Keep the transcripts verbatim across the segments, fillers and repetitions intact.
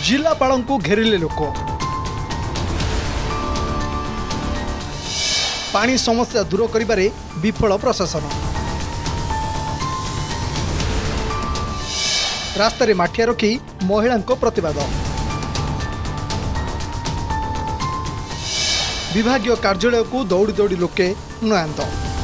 जिलापाल को घेरिले लोक। पानी समस्या दूर करिबारे विफल प्रशासन। रास्तारे माठिया रखी महिला प्रतिवाद। विभागीय कार्यालय को दौड़ी दौड़ी लोके नयान्त।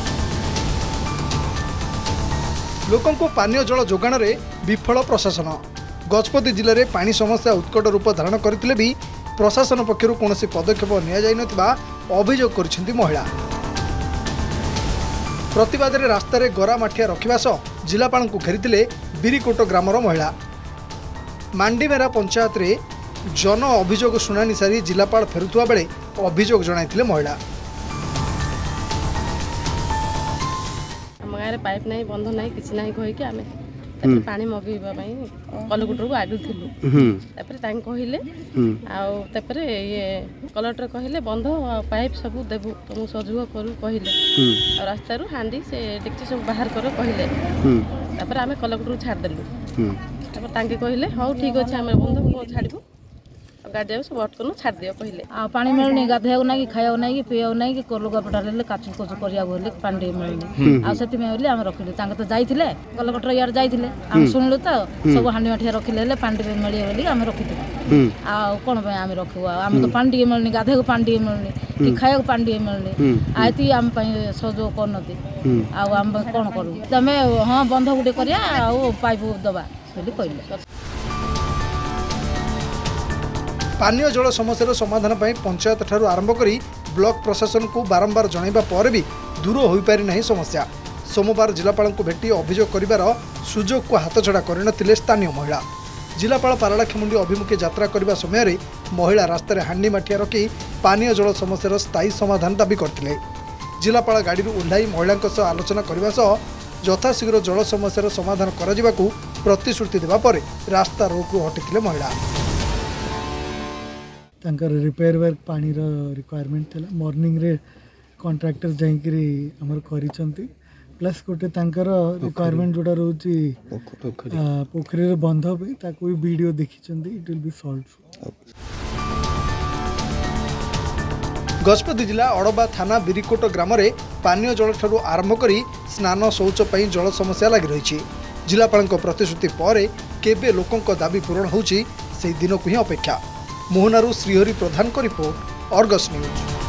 लोकों को पानीय जल जोगाण रे विफल प्रशासन। गजपति जिले में पानी समस्या उत्कट रूप धारण करथिले भी प्रशासन पक्षर कौन पदक्षेप निया अभियोग कर महिला। प्रतिवाद रे रास्तार गरा माठिया रखा सह जिलापाल को घेरी बिरिकोट ग्रामर महिला। मांडीमेरा पंचायत रे जन अभियोग शुणाणी सारी जिलापाल फेरुवा बेले अभियोग जणाइथिले महिला। आम गाँव पाइप नहीं बंध नहीं किसी ना कहीकि आम पानी मगेबा कलेक्टर को आगु थिलु कहले ये कलेक्टर कहले बंध पाइप सब देबु तुम सजुग करू कहले रास्ता रू हांडी से डेक्ची सब बाहर कर कहले आम कलेक्टर छाड़देलु कहले हाँ ठीक अच्छे आम बंध छाड़ू गाड़ी सब अटकन छाड़ दियो कहले आ पानी मिलनी गाधे ना कि खाया ना कि पीया ना कि लुगा पटा काचु कोचु कर पानी मिलनी आम आम रखिलु तो जाइए कलेक्टर यार जाइए आम शुणिलु तो सब हांडी माठिया रखिले पानी मिले बोली आम रखी कौन आम रखू आम तो पानी टे मिलनी गाधे को पानी टे मिलनी कि खाया पानी टे मिलनी आती आम सहयोग करनती आम कौन करूँ तुम हाँ बंध गोटे कर पाइप दबा कहले। पानीय जल समस्या समाधान पर पंचायत ठारू आरंभ करी ब्लॉक प्रशासन को बारंबार जनइबा पर भी दूर हो पारि नहीं समस्या। सोमवार जिलापाल को भेटी अभियोग करिवार सुजोग को हाथछड़ा करनथिले स्थानीय महिला। जिलापाल पारलाखेमुंडी अभिमुखे यात्रा करने समय महिला रास्तार हांडी माठिया रखी पानीय जल समस्यार स्थायी समाधान दाबी करथिले। जिलापाल गाड़ी ओह्लाई महिला सह आलोचना करने सह यथाशीघ्र जल समस्यार समाधान करा प्रतिश्रुति देवा पर रास्ता रोकरू हटिथिले महिला। तांकर रिपेयर वर्क पानी रो रिक्वायरमेंट थला मॉर्निंग रे कॉन्ट्रैक्टर जाइकरी हमर करिसंती प्लस गोटे तांकर रिक्वायरमेंट जोडा रहउची पोखरी रे बंध पे ताको वीडियो देखिसंती it will be solve. Gajapati जिला अड़बा थाना बिरिकोट ग्राम में पानीय जल ठारू आरंभ करी स्नान शौच पर जल समस्या लगी रही। जिलापाल प्रतिश्रुति पर केबे लोकों दाबी पूरण होउची से दिन को ही अपेक्षा। मोहनारू श्रीहरि प्रधान को रिपोर्ट, अर्गस न्यूज।